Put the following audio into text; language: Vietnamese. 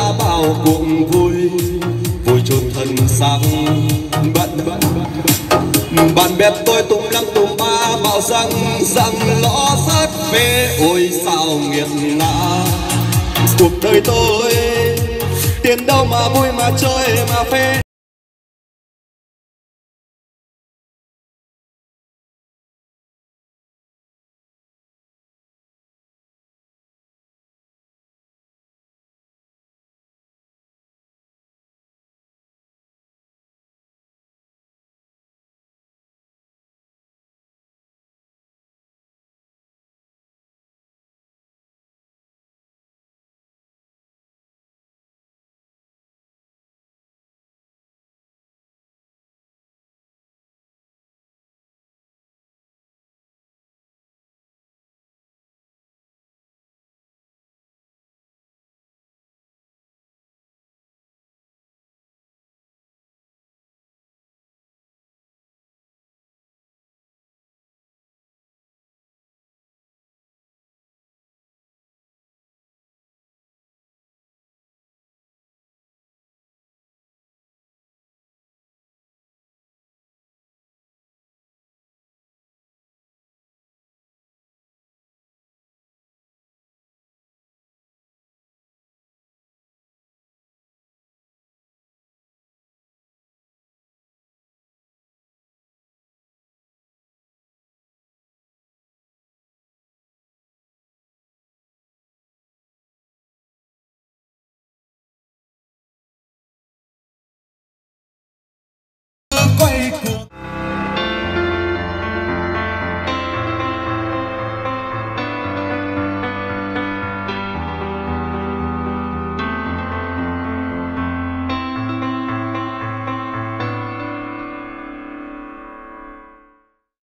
đã bao cuộc vui vui chôn thân xác bận bạn bè tôi tùm lăm tùm ba bảo rằng lõ sát phê. Ôi sao nghiệt ngã cuộc đời tôi, tiền đâu mà vui mà chơi mà phê. quay